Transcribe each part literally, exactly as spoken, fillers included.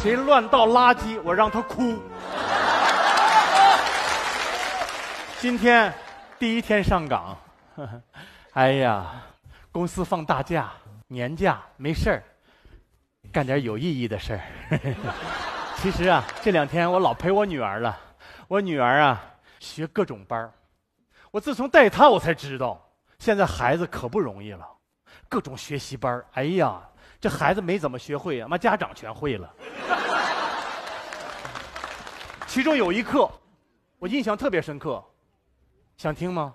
谁乱倒垃圾，我让他哭。今天第一天上岗，呵呵哎呀，公司放大假、年假，没事儿，干点有意义的事儿。其实啊，这两天我老陪我女儿了。我女儿啊，学各种班儿，我自从带她，我才知道，现在孩子可不容易了，各种学习班儿。哎呀，这孩子没怎么学会啊，妈家长全会了。其中有一课，我印象特别深刻，想听吗？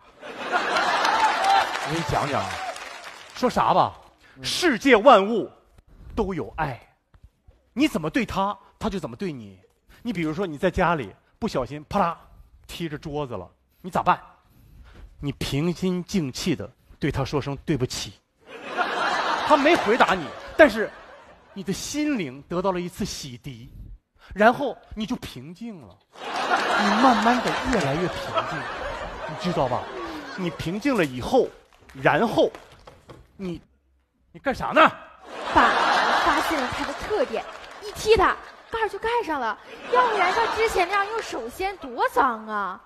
我给你讲讲，说啥吧？世界万物都有爱，你怎么对他，他就怎么对你。你比如说你在家里不小心啪啦踢着桌子了，你咋办？你平心静气的对他说声对不起。他没回答你，但是你的心灵得到了一次洗涤，然后你就平静了，你慢慢的越来越平静，你知道吧？你平静了以后，然后你你干啥呢？ 爸，我发现了他的特点，一踢他盖儿就盖上了，要不然像之前那样用手掀多脏啊。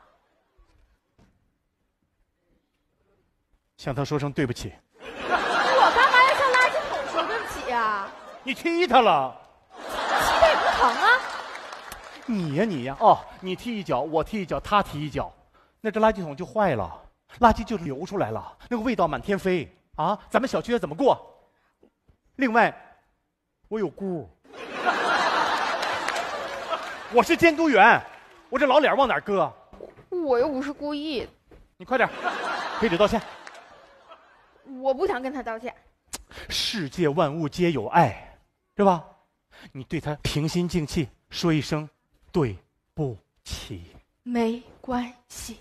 向他说声对不起。 我干嘛要向垃圾桶说对不起呀？ 你踢他了， 踢他也不疼啊。 你呀你呀，哦，你踢一脚，我踢一脚，他踢一脚，那这垃圾桶就坏了，垃圾就流出来了，那个味道满天飞啊！咱们小区怎么过？另外，我有姑，我是监督员，我这老脸往哪儿搁？ 我又不是故意的。 你快点，赔礼道歉。 我不想跟他道歉。 世界万物皆有爱，是吧？你对他平心静气说一声对不起。 没关系。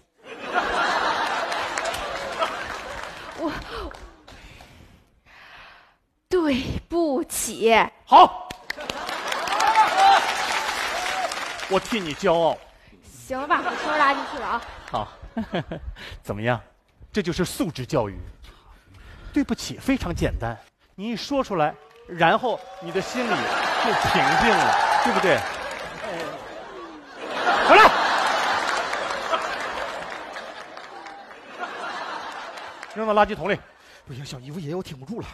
我对不起。 好，我替你骄傲。 行了吧，我收拾垃圾去了啊。 好，怎么样？这就是素质教育。对不起，非常简单，你一说出来，然后你的心里就平静了，对不对？回来，扔到垃圾桶里。 不行，小姨夫爷爷，我挺不住了。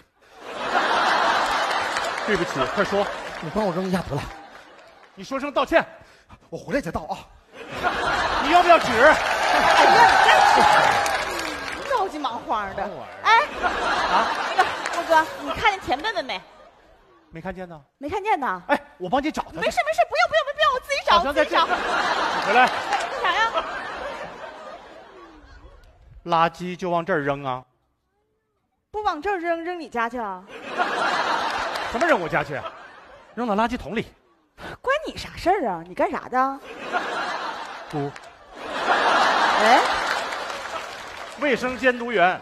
对不起，快说， 你帮我扔一下得了。 你说声道歉， 我回来再倒啊。 你要不要纸？ 哎呀，你着急忙慌的。哎， 啊， 那个莫哥，你看见田笨笨没？ 没看见呢。 没看见呢。 哎，我帮你找他。 没事没事，不用不用不用，我自己找，我自己找。 你回来。 干啥呀？ 垃圾就往这儿扔啊？ 不往这儿扔，扔你家去啊？ 什么扔我家去？扔到垃圾桶里。 关你啥事儿啊？你干啥的？ 姑。 哎， 卫生监督员。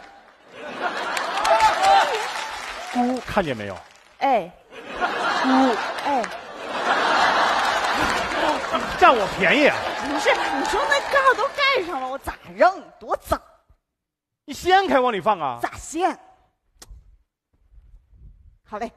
姑看见没有？ 哎， 姑哎， 占我便宜啊！ 不是，你说那盖儿都盖上了，我咋扔？多脏！ 你掀开往里放啊？ 咋掀？好嘞。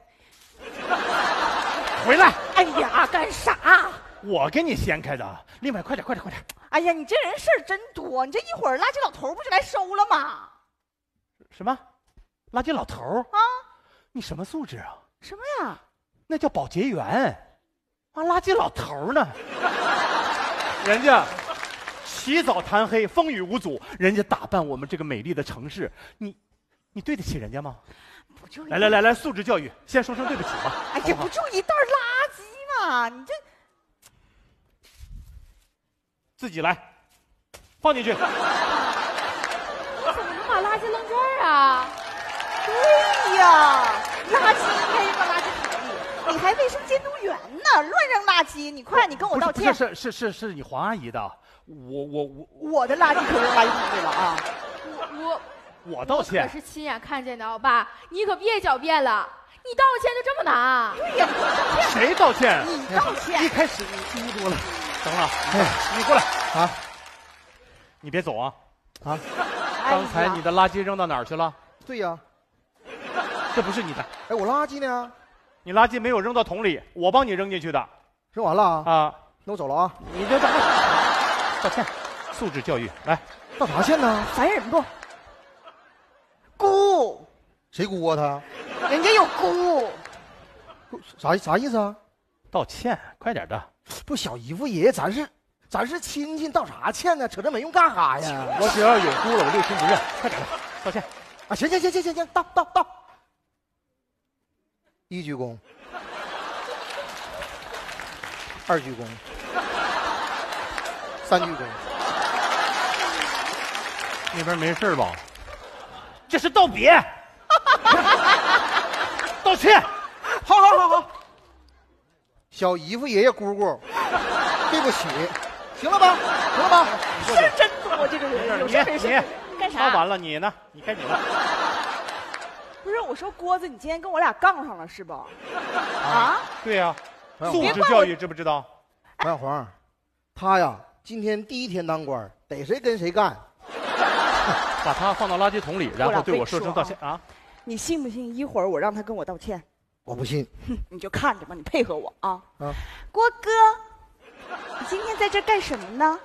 回来！ 哎呀，干啥？ 我给你掀开的。另外，快点，快点，快点！ 哎呀，你这人事儿真多！你这一会儿垃圾老头不就来收了吗？ 什么？垃圾老头啊？ 你什么素质啊？ 什么呀？ 那叫保洁员。啊，垃圾老头呢？人家起早贪黑，风雨无阻，人家打扮我们这个美丽的城市，你，你对得起人家吗？ 不就来来来来，素质教育，先说声对不起吧。 哎呀，不就一袋垃圾吗？你这自己来，放进去。 你怎么能把垃圾扔这儿啊？对呀，垃圾应该扔到垃圾桶里，你还卫生监督员呢，乱扔垃圾！你快，你跟我道歉。 是是是是是你黄阿姨的，我我我我的垃圾可扔垃圾桶里了啊！ 我我道歉。 我可是亲眼看见的，欧巴，你可别狡辩了，你道歉就这么难？ 对呀，你道歉。 谁道歉？ 你道歉。 一开始你低多了。等了，哎，你过来啊！你别走啊！啊！刚才你的垃圾扔到哪儿去了？ 对呀。 这不是你的。 哎，我垃圾呢？ 你垃圾没有扔到桶里，我帮你扔进去的。 扔完了啊？ 啊， 那我走了啊。 你这怎么道歉？素质教育，来， 道啥歉呢？ 烦人不？姑， 谁姑啊他？ 人家有姑。 啥啥意思啊？ 道歉，快点的。 不，小姨夫爷爷，咱是咱是亲戚，道啥歉呢？扯这没用干啥呀？ 我只要有姑了，我六亲不认，快点的，道歉。 啊，行行行行行行，到到到。一鞠躬，二鞠躬，三鞠躬。 那边没事吧？这是道别，道歉。 好好好好。小姨夫爷爷姑姑，对不起，行了吧？行了吧？ 事儿真多，这个人有事没事干啥？ 他完了，你呢？你该你了。 不是，我说郭子，你今天跟我俩杠上了是不？啊？ 对呀、 啊， 素质教育知不知道？ 王小黄，他呀，今天第一天当官，逮谁跟谁干。 把他放到垃圾桶里，然后对我说声道歉啊！ 你信不信？一会儿我让他跟我道歉。 我不信。 哼，你就看着吧，你配合我啊！ 啊， 郭哥，你今天在这干什么呢？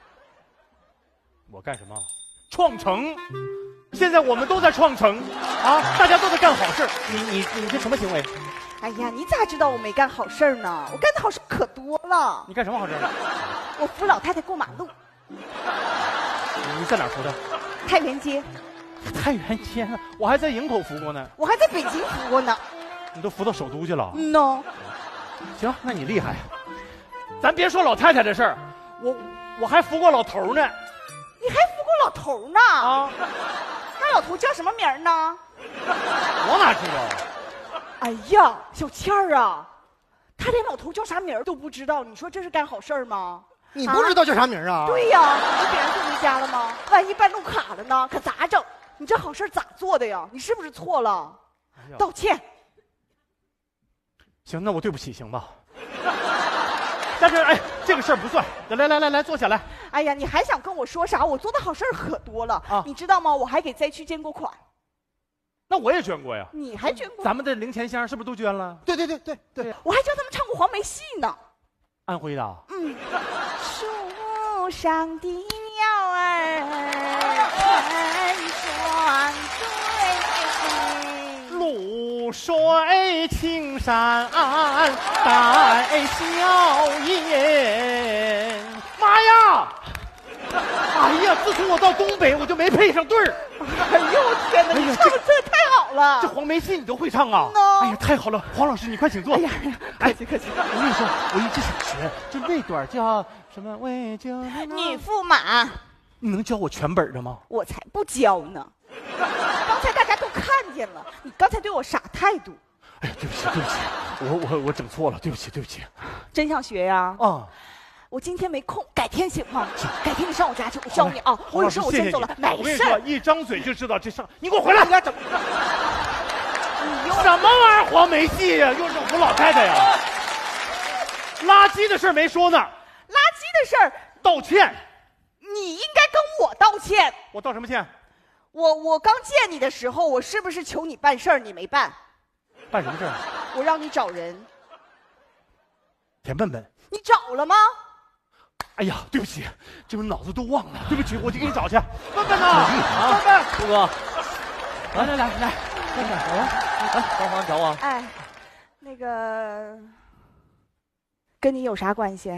我干什么？创城！现在我们都在创城啊！大家都在干好事。你你你这什么行为？ 哎呀，你咋知道我没干好事呢？我干的好事可多了。 你干什么好事？ 我扶老太太过马路。 你在哪儿扶的？ 太原街。 太原街呢？我还在营口扶过呢。 我还在北京扶过呢。 你都扶到首都去了？ 嗯喏。 行，那你厉害。咱别说老太太的事儿，我我还扶过老头呢。 你还扶过老头呢？ 啊。 那老头叫什么名呢？ 我哪知道？ 哎呀，小倩儿啊，他连老头叫啥名都不知道，你说这是干好事吗？ 你不知道叫啥名啊？ 对呀，你给人送回家了吗？万一办路卡了呢？可咋整？你这好事咋做的呀？你是不是错了？ 哎、 道歉。 行，那我对不起，行吧？但是哎，这个事儿不算。来来来来，坐下来。 哎呀，你还想跟我说啥？我做的好事儿可多了啊！ 你知道吗？我还给灾区捐过款。 那我也捐过呀。 你还捐过？ 咱们的零钱箱是不是都捐了？ 对对对对对， 我还教他们唱过黄梅戏呢。 安徽的。 嗯。树上的鸟儿成双对。 露水青山带笑颜。妈呀！哎呀，自从我到东北，我就没配上对儿。 哎呦我天哪，你唱的真的太好了！ 这黄梅戏你都会唱啊？哎呀，太好了！黄老师，你快请坐。 哎呀，客气客气。 我跟你说，我一直想学，就那段叫什么？为救女驸马。 你能教我全本的吗？ 我才不教呢！刚才大家都看见了，你刚才对我啥态度？ 哎呀，对不起对不起，我我我整错了，对不起对不起。 真想学呀？ 啊。 我今天没空，改天行吗？改天你上我家去，我教你啊！我有事我先走了，没事。 我跟你说，一张嘴就知道这上，你给我回来！ 你要整什么玩意儿？黄梅戏呀，又是扶老太太呀？垃圾的事没说呢。 垃圾的事儿， 道歉。 你应该跟我道歉。 我道什么歉？ 我我刚见你的时候，我是不是求你办事儿，你没办？ 办什么事儿？ 我让你找人。 田笨笨。 你找了吗？ 哎呀，对不起，这不脑子都忘了，对不起，我去给你找去。笨笨呐，笨笨， 胡哥，来来来来，笨笨，来，帮忙找我。 哎，那个跟你有啥关系？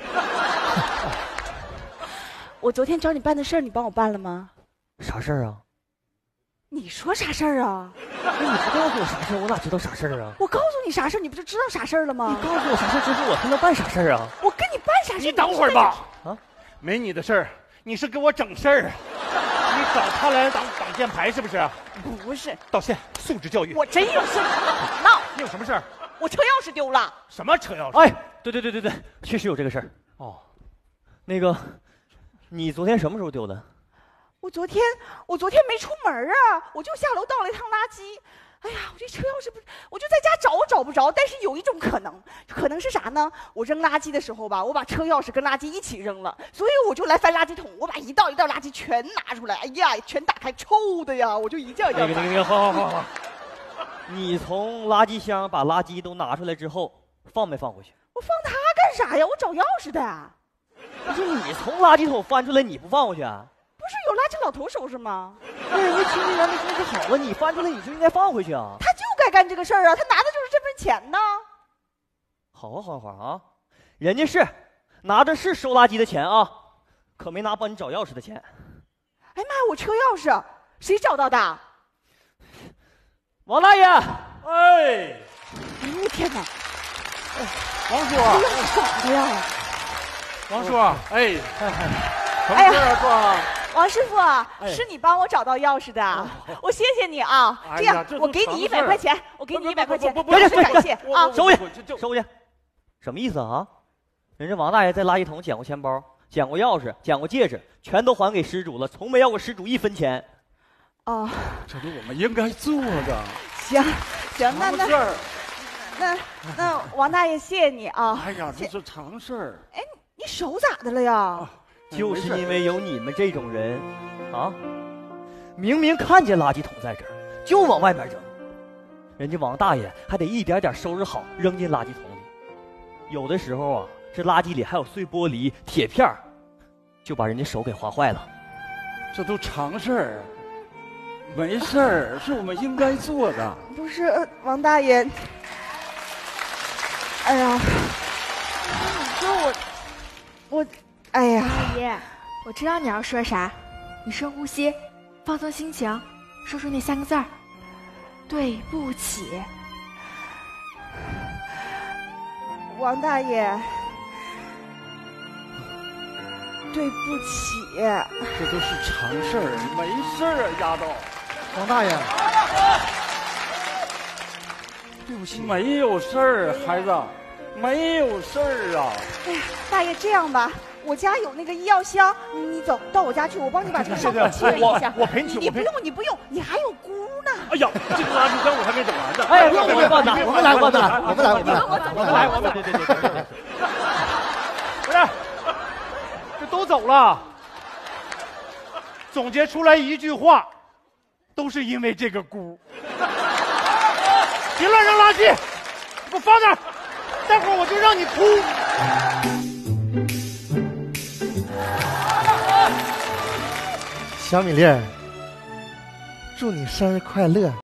我昨天找你办的事儿，你帮我办了吗？ 啥事儿啊？ 你说啥事儿啊？ 那你不告诉我啥事儿，我哪知道啥事儿啊？ 我告诉你啥事儿，你不就知道啥事儿了吗？ 你告诉我啥事儿之后，我还能办啥事儿啊？ 我跟你办啥事儿？ 你等会儿吧。 啊， 没你的事儿，你是给我整事儿。你找他来挡挡箭牌是不是？ 不是。 道歉，素质教育。 我真有事，你闹。 你有什么事儿？ 我车钥匙丢了。 什么车钥匙？ 哎，对对对对对，确实有这个事儿。 哦， 那个，你昨天什么时候丢的？ 我昨天，我昨天没出门啊，我就下楼倒了一趟垃圾。哎呀，我这车钥匙不，我就在家找，我找不着。但是有一种可能，可能是啥呢？我扔垃圾的时候吧，我把车钥匙跟垃圾一起扔了，所以我就来翻垃圾桶，我把一道一道垃圾全拿出来，哎呀，全打开，臭的呀，我就一件一件。 那个那个那个，好好好好。 你从垃圾箱把垃圾都拿出来之后，放没放回去？ 我放它干啥呀？我找钥匙的。 不是你从垃圾桶翻出来，你不放回去啊？ 不是有垃圾老头收拾吗？ 那人家清洁员没收拾好了，你翻出来你就应该放回去啊！ 他就该干这个事儿啊，他拿的就是这份钱呢。 好啊，黄花啊，人家是拿着是收垃圾的钱啊，可没拿帮你找钥匙的钱。 哎妈呀，我车钥匙谁找到的？ 王大爷， 哎， 哎呦天哪！ 王叔， 这钥匙找的呀？ 王叔，哎，什么哎呀事啊，壮？ 王师傅， 哎是你帮我找到钥匙的，我谢谢你啊！ 哎呀这样这都我给你一常事儿百块钱，我给你一百块钱， 不不不表示不不感谢啊！ 收去我这这收去，什么意思啊？人家王大爷在垃圾桶捡过钱包，捡过钥匙，捡过戒指，全都还给失主了，从没要过失主一分钱。 哦， 这是我们应该做的。 行行，那那什么事儿？ 那那王大爷，谢谢你啊！ 哎呀，这谢是常事儿。 哎，你手咋的了呀？ 就是因为有你们这种人，啊，明明看见垃圾桶在这儿，就往外面扔，人家王大爷还得一点点收拾好，扔进垃圾桶里。有的时候啊，这垃圾里还有碎玻璃、铁片儿，就把人家手给划坏了。 这都常事儿，没事儿，是我们应该做的。 不是呃王大爷，哎呀，你说我我，哎呀， 大爷，我知道你要说啥，你深呼吸，放松心情，说出那三个字儿：对不起。 王大爷，对不起。 这都是常事儿，没事儿啊，丫头。 王大爷，对不起， 没有事儿，孩子，没有事儿啊。 哎呀，大爷，这样吧，我家有那个医药箱，你你走到我家去，我帮你把这个伤口清理一下。 我陪你去，我陪你。 你不用，你不用，你还有姑呢。 哎呀，这个垃圾箱我还没整完呢。 哎，别别放我们来，我们来，我们来，我们来， 我们来，我们对对对对对。 不是，这都走了，总结出来一句话，都是因为这个姑。别乱扔垃圾，给我放那儿，待会儿我就让你哭。 小米粒儿，祝你生日快乐！